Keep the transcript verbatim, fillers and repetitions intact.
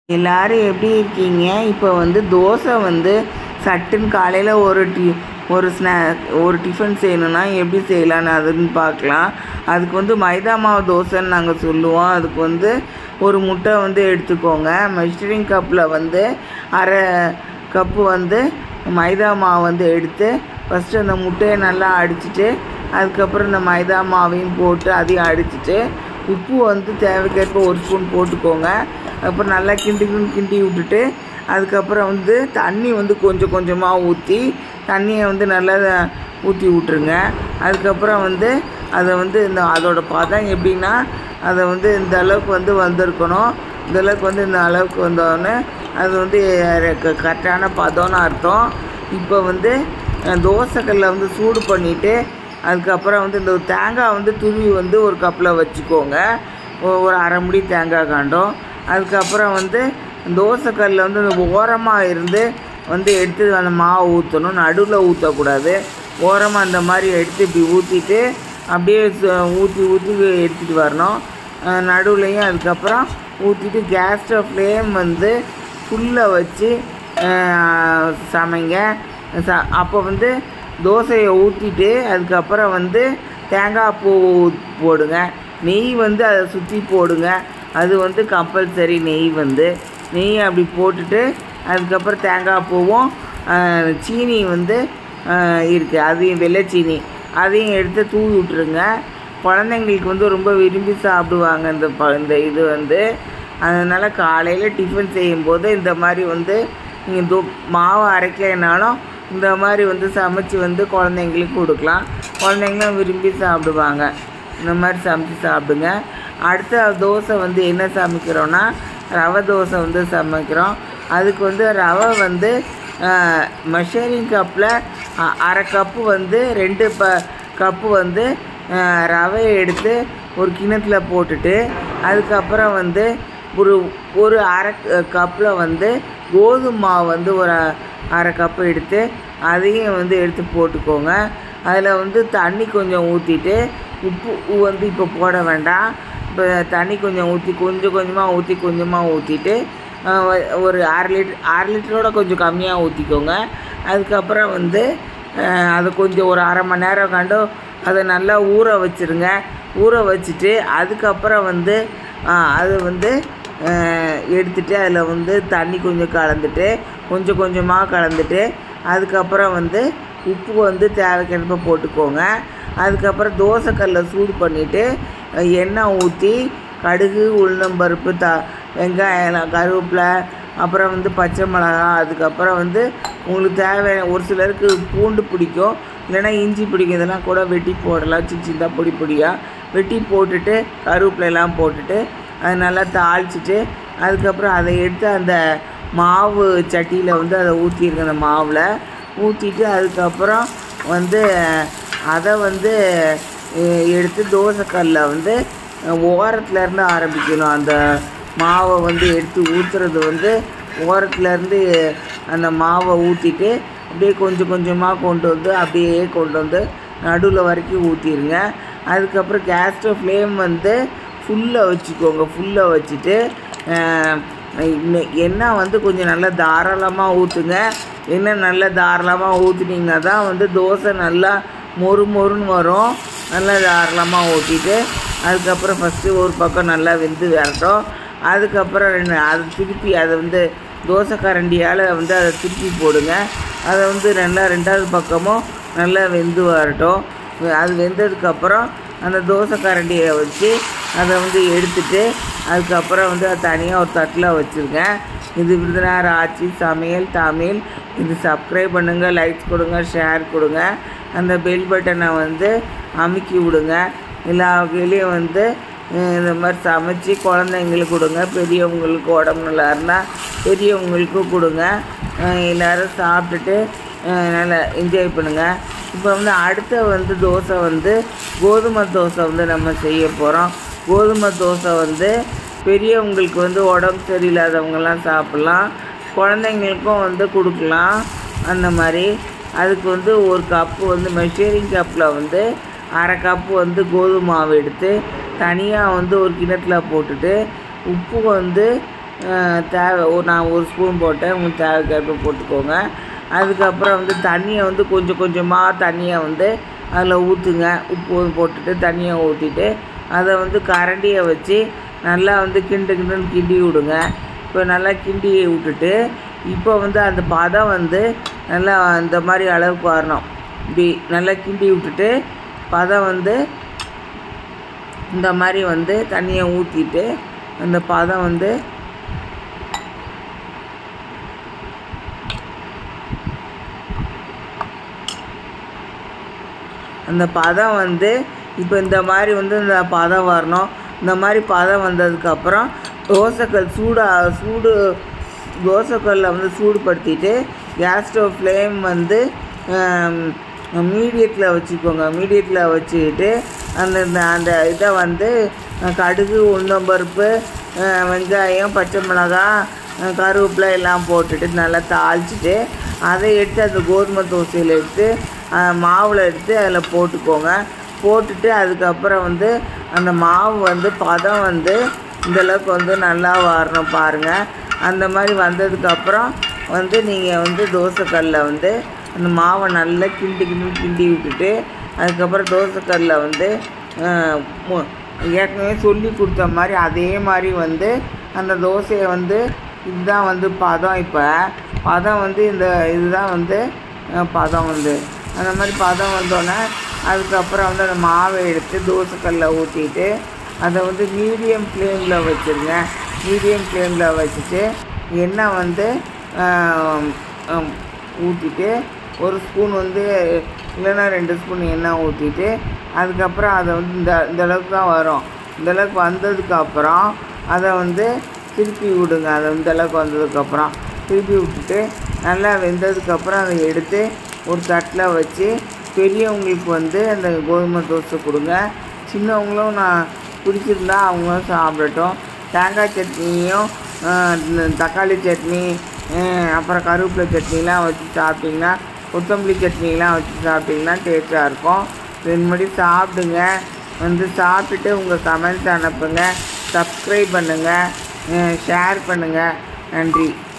எல்லாரும் எப்படி இருக்கீங்க? இப்போ வந்து தோசை வந்து சட்டுன்னு காலையில் ஒரு டி ஒரு ஸ்நா ஒரு டிஃபன் செய்யணுன்னா எப்படி செய்யலான்னு அதுன்னு பார்க்கலாம். அதுக்கு வந்து மைதா மாவு தோசைன்னு நாங்கள் சொல்லுவோம். அதுக்கு வந்து ஒரு முட்டை வந்து எடுத்துக்கோங்க. மெஷரிங் கப்பில் வந்து அரை கப்பு வந்து மைதா மாவு வந்து எடுத்து ஃபஸ்ட்டு அந்த முட்டையை நல்லா அடிச்சுட்டு அதுக்கப்புறம் இந்த மைதா மாவையும் போட்டு அதையும் அடிச்சுட்டு உப்பு வந்து தேவைக்கேற்ப ஒரு ஸ்பூன் போட்டுக்கோங்க. அப்புறம் நல்லா கிண்டி கிண்டி விட்டுட்டு அதுக்கப்புறம் வந்து தண்ணி வந்து கொஞ்சம் கொஞ்சமாக ஊற்றி தண்ணியை வந்து நல்லா ஊற்றி விட்ருங்க. அதுக்கப்புறம் வந்து அதை வந்து இந்த அதோட பதம் எப்படின்னா அதை வந்து இந்த அளவுக்கு வந்து வந்திருக்கணும். இந்த அளவுக்கு வந்து இந்த அளவுக்கு வந்தோடனே அது வந்து கரெக்டான பதம்னு அர்த்தம். இப்போ வந்து தோசைக்கல்லை வந்து சூடு பண்ணிவிட்டு அதுக்கப்புறம் வந்து இந்த தேங்காய் வந்து துருவி வந்து ஒரு கப்பில் வச்சுக்கோங்க. ஒரு அரை முடி தேங்காய் காண்டம். அதுக்கப்புறம் வந்து தோசைக்கல்லில் வந்து ஓரமாக இருந்து வந்து எடுத்து அந்த மாவு ஊற்றணும். நடுவில் ஊற்றக்கூடாது. ஓரமாக அந்த மாதிரி எடுத்து இப்படி ஊற்றிட்டு அப்படியே ஊற்றி ஊற்றி எடுத்துகிட்டு வரணும். நடுவுலையும் அதுக்கப்புறம் ஊற்றிட்டு கேஸ் ஸ்டவ் ஃப்ளேம் வந்து ஃபுல்லாக வச்சு சமைங்க. ச அப்போ வந்து தோசையை ஊற்றிட்டு அதுக்கப்புறம் வந்து தேங்காய் பூ போடுங்க. நெய் வந்து அதை சுற்றி போடுங்க. அது வந்து கம்பல்சரி. நெய் வந்து நெய் அப்படி போட்டுட்டு அதுக்கப்புறம் தேங்காய் பூவும் சீனி வந்து இருக்குது, அதையும் வெள்ளை சீனி அதையும் எடுத்து தூவி விட்ருங்க. குழந்தைங்களுக்கு வந்து ரொம்ப விரும்பி சாப்பிடுவாங்க இந்த ப இந்த இது வந்து. அதனால் காலையில் டிஃபன் செய்யும்போது இந்த மாதிரி வந்து நீங்கள் தோ மாவு அரைக்கலைனாலும் இந்த மாதிரி வந்து சமைச்சி வந்து குழந்தைங்களுக்கு கொடுக்கலாம். குழந்தைங்களும் விரும்பி சாப்பிடுவாங்க. இந்த மாதிரி சமைச்சி சாப்பிடுங்க. அடுத்த தோசை வந்து என்ன சமைக்கிறோன்னா ரவை தோசை வந்து சமைக்கிறோம். அதுக்கு வந்து ரவை வந்து மெஷரிங் கப்பில் அரை கப்பு வந்து ரெண்டு ப கப்பு வந்து ரவையை எடுத்து ஒரு கிணத்துல போட்டுட்டு அதுக்கப்புறம் வந்து ஒரு ஒரு அரை கப்பில் வந்து கோதுமை மாவு வந்து ஒரு அரை கப்பு எடுத்து அதையும் வந்து எடுத்து போட்டுக்கோங்க. அதில் வந்து தண்ணி கொஞ்சம் ஊற்றிட்டு உப்பு வந்து இப்போ போட வேண்டாம். இப்போ தண்ணி கொஞ்சம் ஊற்றி கொஞ்சம் கொஞ்சமாக ஊற்றி கொஞ்சமாக ஊற்றிட்டு ஒரு அரை லிட்டர் அரை லிட்டரோட கொஞ்சம் கம்மியாக ஊற்றிக்கோங்க. அதுக்கப்புறம் வந்து அதை கொஞ்சம் ஒரு அரை மணி நேரம் கண்டு அதை நல்லா ஊற வச்சுருங்க. ஊற வச்சுட்டு அதுக்கப்புறம் வந்து அது வந்து எடுத்துகிட்டு அதில் வந்து தண்ணி கொஞ்சம் கலந்துட்டு கொஞ்சம் கொஞ்சமாக கலந்துட்டு அதுக்கப்புறம் வந்து உப்பு வந்து தேவைக்கேற்ப போட்டுக்கோங்க. அதுக்கப்புறம் தோசைக்கல்லை சூடு பண்ணிவிட்டு எண்ணெய் ஊற்றி கடுகு உளுந்தம்பருப்பு த வெங்காயம் கருவேப்பிலை அப்புறம் வந்து பச்சை மிளகா அதுக்கப்புறம் வந்து உங்களுக்கு தேவையான ஒரு சிலருக்கு பூண்டு பிடிக்கும், இல்லைன்னா இஞ்சி பிடிக்கும். இதெல்லாம் கூட வெட்டி போடலாம். சின்ன சின்னதாக பொடி பொடியாக வெட்டி போட்டுட்டு கருவேப்பிலையெல்லாம் போட்டுட்டு அதை நல்லா தாளிச்சிட்டு அதுக்கப்புறம் அதை எடுத்து அந்த மாவு சட்டியில் வந்து அதை ஊற்றிருங்க. அந்த மாவில் ஊற்றிட்டு அதுக்கப்புறம் வந்து அதை வந்து எடுத்து தோசைக்கல்லில் வந்து ஓரத்துலேருந்து ஆரம்பிக்கணும். அந்த மாவை வந்து எடுத்து ஊற்றுறது வந்து ஓரத்துலேருந்து அந்த மாவை ஊற்றிட்டு அப்படியே கொஞ்சம் கொஞ்சமாக கொண்டு வந்து அப்படியே கொண்டு வந்து நடுவில் வரைக்கும் ஊற்றிடுங்க. அதுக்கப்புறம் கேஸ் ஸ்டவ் ஃப்ளேம் வந்து ஃபுல்லாக வச்சுக்கோங்க. ஃபுல்லாக வச்சுட்டு எண்ணெய் வந்து கொஞ்சம் நல்லா தாராளமாக ஊற்றுங்க. எண்ணெய் நல்லா தாராளமாக ஊற்றிட்டிங்கன்னா தான் வந்து தோசை நல்லா மொறு மொறுன்னு வரும். நல்லா தாராளமாக ஊற்றிட்டு அதுக்கப்புறம் ஃபஸ்ட்டு ஒரு பக்கம் நல்லா வெந்து வரட்டும். அதுக்கப்புறம் ரெண்டு அதை திருப்பி அதை வந்து தோசை கரண்டியால் வந்து அதை திருப்பி போடுங்க. அதை வந்து ரெண்டா ரெண்டாவது பக்கமும் நல்லா வெந்து வரட்டும். அது வெந்ததுக்கப்புறம் அந்த தோசை கரண்டியை வச்சு அதை வந்து எடுத்துட்டு அதுக்கப்புறம் வந்து அது தனியாக ஒரு தட்டில் வச்சுருங்க. இது விருதுநகர் ஆச்சி சமையல் தமிழ். இது சப்ஸ்கிரைப் பண்ணுங்கள், லைக்ஸ் கொடுங்க, ஷேர் கொடுங்க. அந்த பெல் பட்டனை வந்து அமுக்கி விடுங்க. எல்லா வகையிலையும் வந்து இந்த மாதிரி சமைச்சி குழந்தைங்களுக்கு கொடுங்க. பெரியவங்களுக்கு உடம்பு நல்லா இருந்தால் பெரியவங்களுக்கும் கொடுங்க. எல்லோரும் சாப்பிட்டுட்டு நல்லா என்ஜாய் பண்ணுங்கள். இப்போ வந்து அடுத்த வந்து தோசை வந்து கோதுமை தோசை வந்து நம்ம செய்ய போகிறோம். கோதுமை தோசை வந்து பெரியவங்களுக்கு வந்து உடம்பு சரியில்லாதவங்கெல்லாம் சாப்பிட்லாம், குழந்தைங்களுக்கும் வந்து கொடுக்கலாம். அந்த மாதிரி அதுக்கு வந்து ஒரு கப்பு வந்து மெஷரிங் கப்பில் வந்து அரை கப்பு வந்து கோதுமை மாவு எடுத்து தனியாக வந்து ஒரு கிணத்துல போட்டுட்டு உப்பு வந்து தேவை நான் ஒரு ஸ்பூன் போட்டேன், உங்களுக்கு தேவைக்கேற்ப போட்டுக்கோங்க. அதுக்கப்புறம் வந்து தண்ணியை வந்து கொஞ்சம் கொஞ்சமாக தண்ணியை வந்து அதில் ஊற்றுங்க. உப்பு போட்டுட்டு தண்ணியை ஊற்றிட்டு அதை வந்து கரண்டியை வச்சு நல்லா வந்து கிண்டு கிண்டுன்னு கிண்டி விடுங்க. இப்போ நல்லா கிண்டி விட்டுட்டு இப்போ வந்து அந்த பதம் வந்து நல்லா இந்த மாதிரி அளவுக்கு வரணும். இப்படி நல்லா கிண்டி விட்டுட்டு பதம் வந்து இந்த மாதிரி வந்து தண்ணியை ஊற்றிட்டு அந்த பதம் வந்து அந்த பதம் வந்து இப்போ இந்த மாதிரி வந்து இந்த பதம் வரணும். இந்த மாதிரி பதம் வந்ததுக்கப்புறம் தோசைக்கல் சூடாக சூடு தோசைக்கல்லில் வந்து சூடுபடுத்திட்டு கேஸ் ஸ்டவ் ஃப்ளேம் வந்து மீடியத்தில் வச்சுக்கோங்க. மீடியத்தில் வச்சுக்கிட்டு அந்த அந்த இதை வந்து கடுகு, உளுந்தம்பருப்பு, வெங்காயம், பச்சை மிளகாய், கருவேப்பிலை எல்லாம் போட்டுட்டு நல்லா தாளிச்சிட்டு அதை எடுத்து அந்த கோதுமை தோசையில் எடுத்து மாவில் எடுத்து அதில் போட்டுக்கோங்க. போட்டுட்டு அதுக்கப்புறம் வந்து அந்த மாவு வந்து பதம் வந்து இந்தளவுக்கு வந்து நல்லா வரணும் பாருங்கள். அந்த மாதிரி வந்ததுக்கப்புறம் வந்து நீங்கள் வந்து தோசைக்கல்லில் வந்து அந்த மாவை நல்லா கிண்டி கிண்டி கிண்டி விட்டுட்டு அதுக்கப்புறம் தோசைக்கல்லில் வந்து ஏற்கனவே சொல்லி கொடுத்த மாதிரி அதே மாதிரி வந்து அந்த தோசையை வந்து இதுதான் வந்து பதம். இப்போ பதம் வந்து இந்த இதுதான் வந்து பதம் வந்து அந்த மாதிரி பதம் வந்தோடனே அதுக்கப்புறம் வந்து அந்த மாவை எடுத்து தோசைக்கல்லில் ஊற்றிட்டு அதை வந்து மீடியம் ஃப்ளேமில் வச்சுருங்க. மீடியம் ஃப்ளேமில் வச்சுட்டு எண்ணெய் வந்து ஊற்றிட்டு ஒரு ஸ்பூன் வந்து இல்லைன்னா ரெண்டு ஸ்பூன் எண்ணெய் ஊற்றிட்டு அதுக்கப்புறம் அதை வந்து இந்த இந்தளவுக்கு தான் வரும். இந்தளவுக்கு வந்ததுக்கப்புறம் அதை வந்து திருப்பி விடுங்க. அதை இந்தளவுக்கு வந்ததுக்கப்புறம் திருப்பி விட்டுட்டு நல்லா வெந்ததுக்கப்புறம் அதை எடுத்து ஒரு தட்டில் வச்சு பெரியவங்களுக்கு வந்து அந்த கோதுமை தோசை கொடுங்க. சின்னவங்களும் நான் பிடிச்சிருந்தா அவங்களும் சாப்பிடட்டும். தேங்காய் சட்னியும் தக்காளி சட்னி அப்புறம் கருவேப்பிலை சட்னிலாம் வச்சு சாப்பிட்டிங்கன்னா, கொத்தமல்லி சட்னிலாம் வச்சு சாப்பிட்டிங்கன்னா டேஸ்ட்டாக இருக்கும். இதுமாதிரி சாப்பிடுங்க. வந்து சாப்பிட்டுட்டு உங்கள் கமெண்ட்ஸ் அனுப்புங்க. சப்ஸ்கிரைப் பண்ணுங்கள், ஷேர் பண்ணுங்கள். நன்றி.